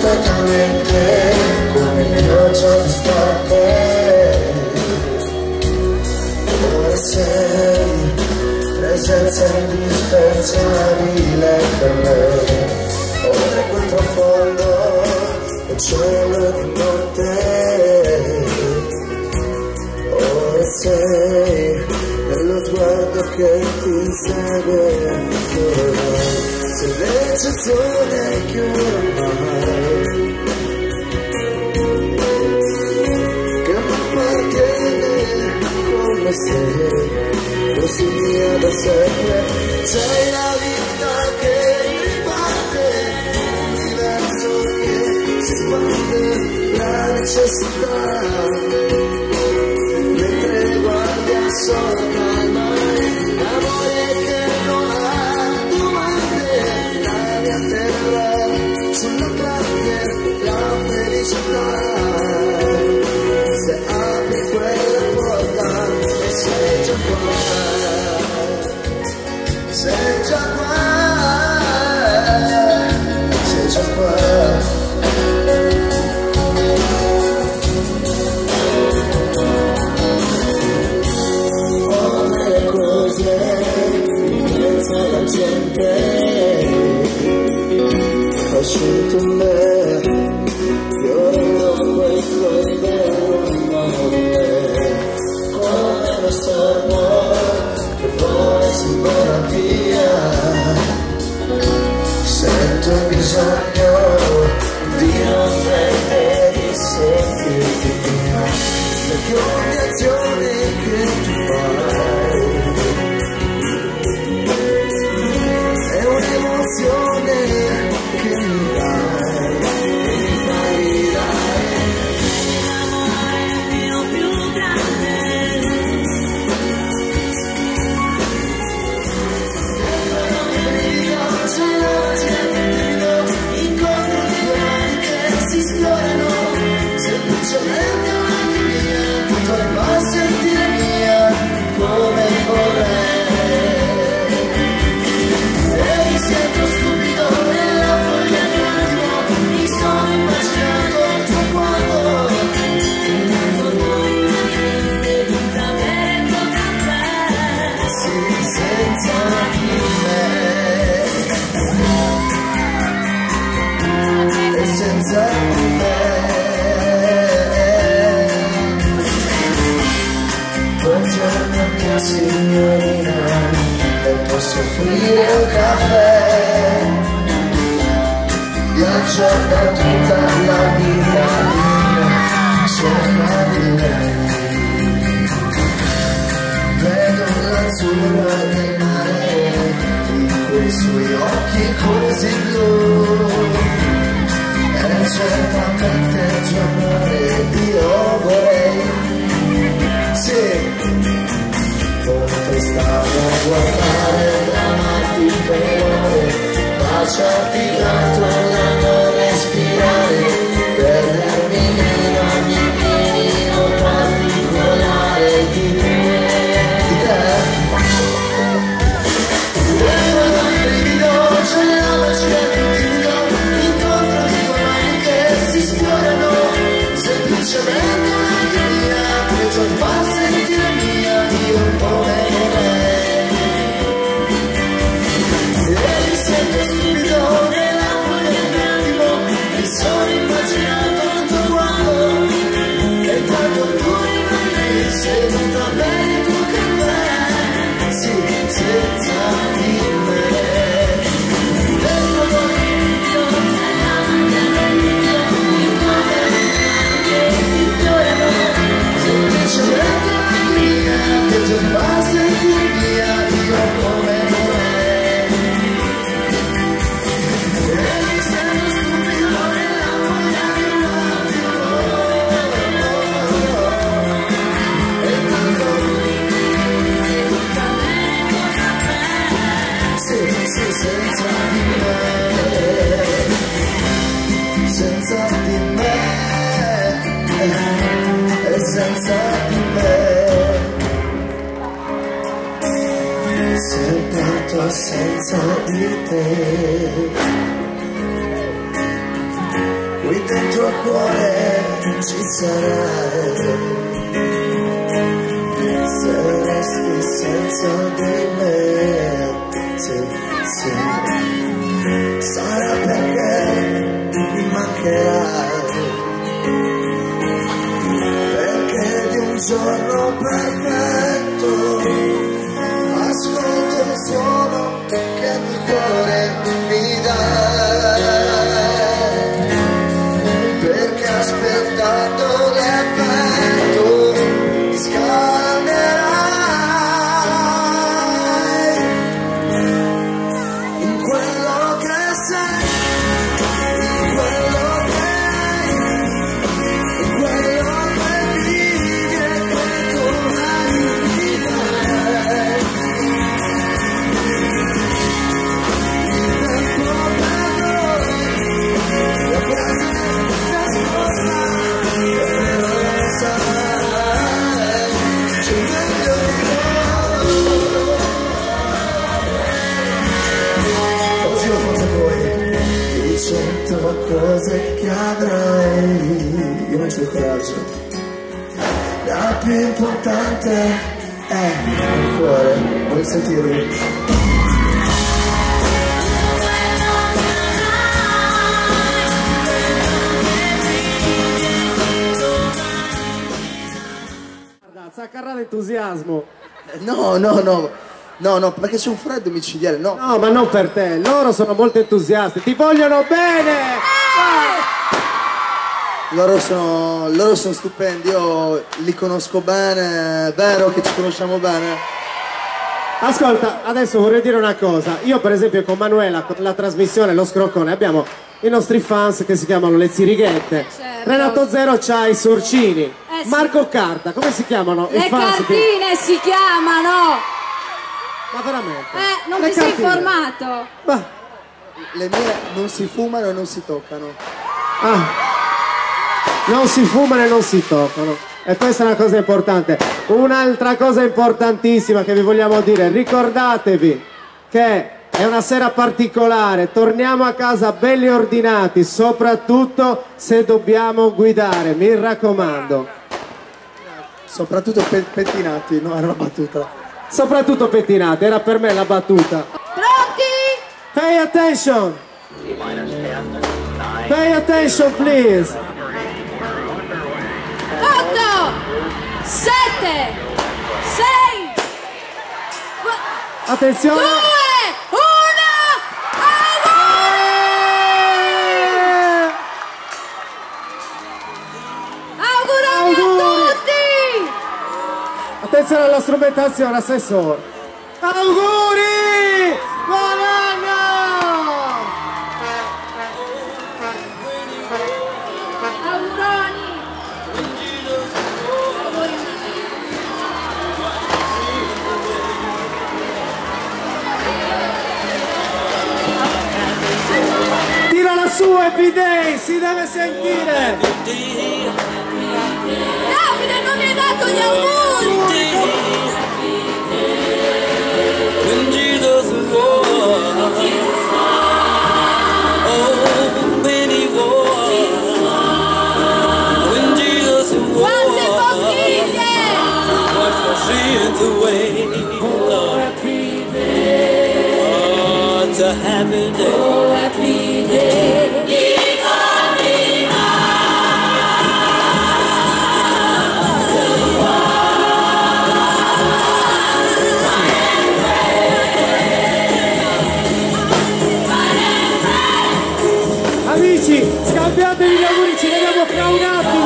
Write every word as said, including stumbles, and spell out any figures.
completamente come il mio gioco state. Ora sei presenza indispensabile per me, oltre quel profondo cielo di notte. Ora sei nello sguardo che ti insegue ancora, sei l'eccezione che ormai che mi appartiene come se fossi mia da sempre. Sei la vita che ribatte, l'universo che si espande, la necessità, mentre guardi al sole calmare, l'amore che non ha domande, la mia terra sulla carne, la felicità. Se apri quella porta e sei già qua, sei già qua, sei già qua. Come le cose in mezzo alla gente, ho scelto me, io rendo questo libero nome, come lo servo che poi si vola via. Sento il bisogno di non prendere di sentirti mia, perché ogni azione che tu fai è un'emozione che mi dai, che mi fai dare. L'amore è il mio più grande. C'è la magia che ti do, incontro di due mani che si sfiorano, semplicemente un'alchimia, potrei mai sentire mia come vorrei. E mi sento stupido nella foglia di un attimo, mi sono immaginato tutto quanto, intanto tu rimanete da bere caffè, sì, senza di me. E senza di me buongiorno mia signorina, le posso offrire un caffè? Viaggio da tutta la vita mia sopra di lei, vedo l'azzurro del mare in quei suoi occhi così blu. E certamente giocare io vorrei, sì, potrei stare a guardare drammatiche ore, baciarti tanto da non respirare, perdermi in ogni minimo particolare di me, di te. Dentro il brivido c'è la magia che ti do, incontro di due mani che si sfiorano, semplicemente un'alchimia che già fa sentire mia, io come vorrei. E mi sento stupido nella foglia di un attimo, mi sono immaginato tutto quanto, e intanto tu rimani seduta a bere il tuo caffè, sì, senza di me. Dentro l'occhio semplicemente la mia, che già fa sentire mia, io come vorrei. E mi sento stupido nella foglia di un attimo, e tanto sì, sì, senza di me, senza di me, e senza di me, se parto senza di te, qui dentro al cuore ci sarai. Se resti senza di me, sì, sì, sarà perché mi mancherai, perché di un giorno perfetto ascolto il suono che il cuore mi dà, perché aspettando l'effetto mi scalderai in quello che sei, in quello che hai, in quello che vivi e che tornai di te. Cose che avrai, io non c'ho il coraggio, la più importante è il cuore, vuoi sentirlo? Guarda, saccarà l'entusiasmo. No, no, no, no, no, perché c'è un freddo micidiale, no. No, ma non per te, loro sono molto entusiasti, ti vogliono bene! Loro sono, loro sono stupendi, io li conosco bene, è vero che ci conosciamo bene. Ascolta, adesso vorrei dire una cosa. Io per esempio con Manuela, con la trasmissione Lo Scroccone, abbiamo i nostri fans che si chiamano le Zirighette. Certo. Renato Zero c'ha i Sorcini. Eh, sì. Marco Carta, come si chiamano? Le I fans di- cartine si chiamano! Ma veramente? Eh, non Le ti sei cartine. informato? Ma... Le mie non si fumano e non si toccano. Ah. Non si fumano e non si toccano. E questa è una cosa importante. Un'altra cosa importantissima che vi vogliamo dire: ricordatevi che è una sera particolare, torniamo a casa belli ordinati, soprattutto se dobbiamo guidare, mi raccomando. Soprattutto pe pettinati, no? Era una battuta. Soprattutto pettinati, era per me la battuta. Pronti? Pay attention! Pay attention please! otto, sette, sei, Attenzione! due, uno, auguri! Auguroni a tutti! Attenzione alla strumentazione, assessore! Auguri! Buon anno! Auguroni! Tirala su, Happy Day, si deve sentire! Davide non mi hai dato gli auguri! When Jesus was, oh, when he was, when Jesus Quante was, bottiglie! what for sins away, oh, it's a happy day. Oh, happy day! Amici, scambiatevi gli auguri, ci vediamo fra un attimo!